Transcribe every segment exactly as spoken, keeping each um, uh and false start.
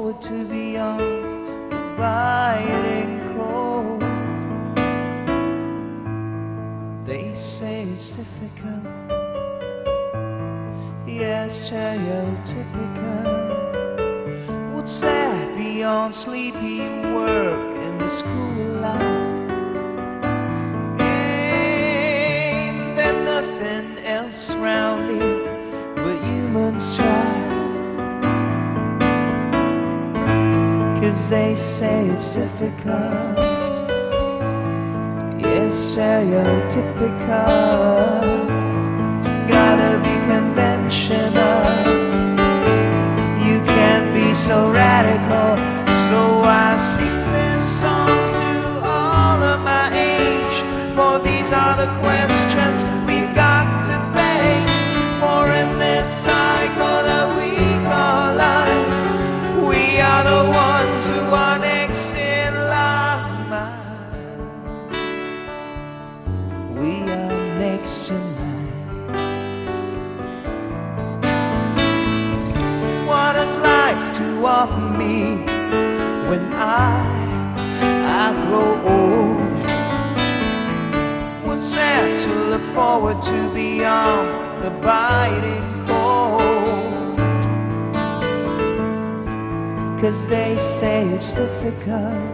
forward to beyond the biting cold. They say it's difficult, yes, stereotypical. What's that beyond sleepy work and the school life? Ain't there nothing else round here but human strife? 'Cause they say it's difficult, yes, stereotypical. Gotta be conventional, you can't be so radical. So I sing this song to all of my age, for these are the questions we've got to face. For in this cycle that we call life, we are the ones who are next in line. We are next in line. What does life to offer me when I, I grow old? What's there to look forward to beyond the biting cold? 'Cause they say it's difficult,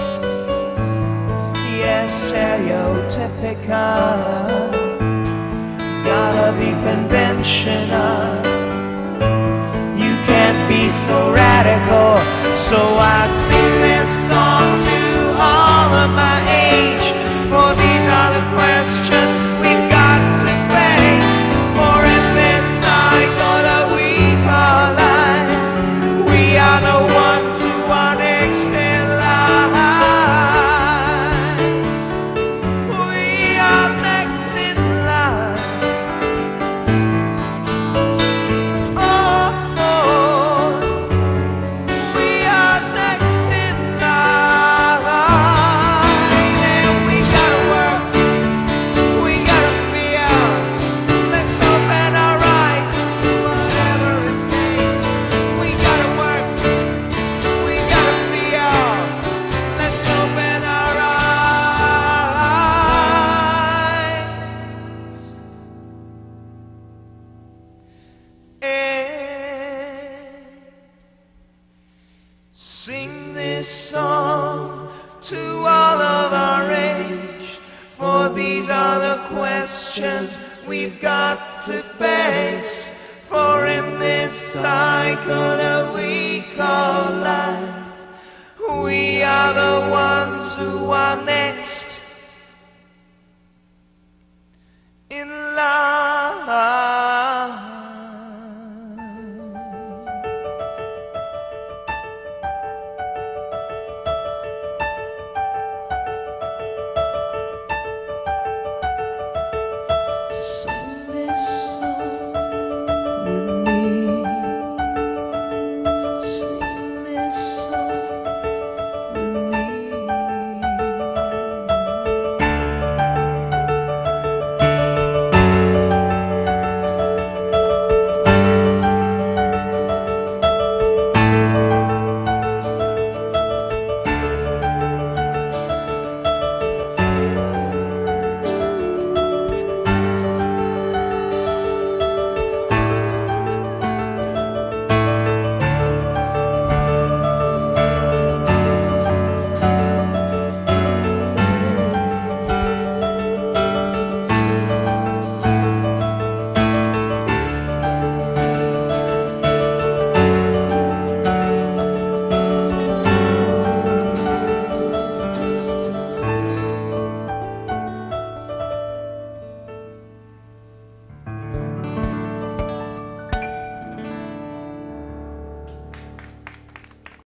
yes, stereotypical. Gotta be conventional, you can't be so radical. So I sing this song to all of my age, for these are the questions we've got to face. For in this cycle that we call life, we are the ones who are next in line. We are next in line. Oh, oh, we are next in line. And we gotta work, we gotta be out. Let's open our eyes to whatever it takes. We gotta work, we gotta be out. Let's open our eyes. And sing this song to all of our age, for these are the questions we've got to face. For in this cycle that we call life, we are the ones who are next